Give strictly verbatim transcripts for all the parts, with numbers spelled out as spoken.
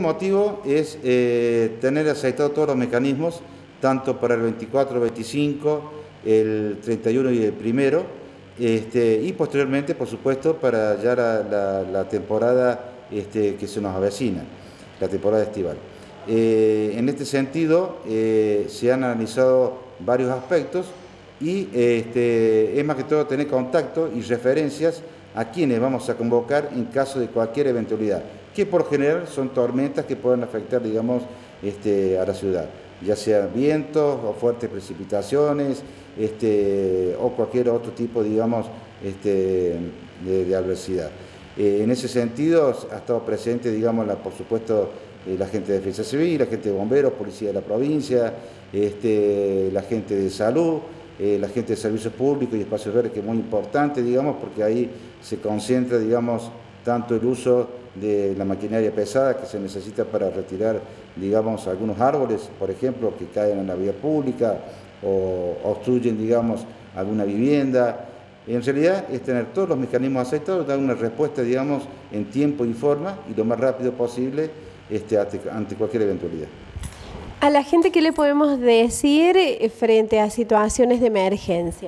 El motivo es eh, tener aceitados todos los mecanismos, tanto para el veinticuatro, veinticinco, el treinta y uno y el primero, este, y posteriormente, por supuesto, para ya la, la, la temporada este, que se nos avecina, la temporada estival. Eh, en este sentido, eh, se han analizado varios aspectos y este, es más que todo tener contacto y referencias a quienes vamos a convocar en caso de cualquier eventualidad, que por general son tormentas que pueden afectar, digamos, este, a la ciudad, ya sean vientos o fuertes precipitaciones, este, o cualquier otro tipo, digamos, este, de, de adversidad. Eh, en ese sentido ha estado presente, digamos, la, por supuesto, eh, la gente de Defensa Civil, la gente de bomberos, policía de la provincia, este, la gente de salud, eh, la gente de servicios públicos y espacios verdes, que es muy importante, digamos, porque ahí se concentra, digamos, tanto el uso de la maquinaria pesada que se necesita para retirar, digamos, algunos árboles, por ejemplo, que caen en la vía pública o obstruyen, digamos, alguna vivienda. En realidad es tener todos los mecanismos aceitados, dar una respuesta, digamos, en tiempo y forma y lo más rápido posible este, ante cualquier eventualidad. A la gente, ¿qué le podemos decir frente a situaciones de emergencia?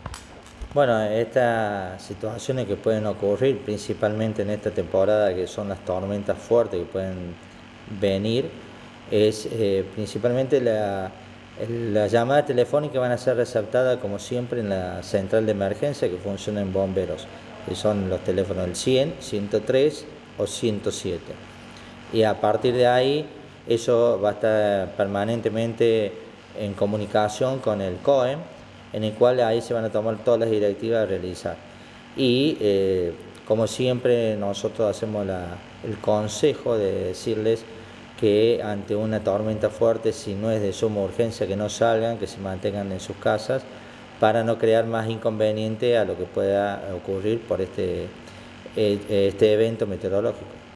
Bueno, estas situaciones que pueden ocurrir principalmente en esta temporada, que son las tormentas fuertes que pueden venir, es eh, principalmente la, la llamada telefónica van a ser receptada como siempre en la central de emergencia que funciona en bomberos, que son los teléfonos del cien, ciento tres o ciento siete. Y a partir de ahí, eso va a estar permanentemente en comunicación con el C O E M, en el cual ahí se van a tomar todas las directivas a realizar. Y eh, como siempre nosotros hacemos la, el consejo de decirles que ante una tormenta fuerte, si no es de suma urgencia, que no salgan, que se mantengan en sus casas, para no crear más inconveniente a lo que pueda ocurrir por este, este evento meteorológico.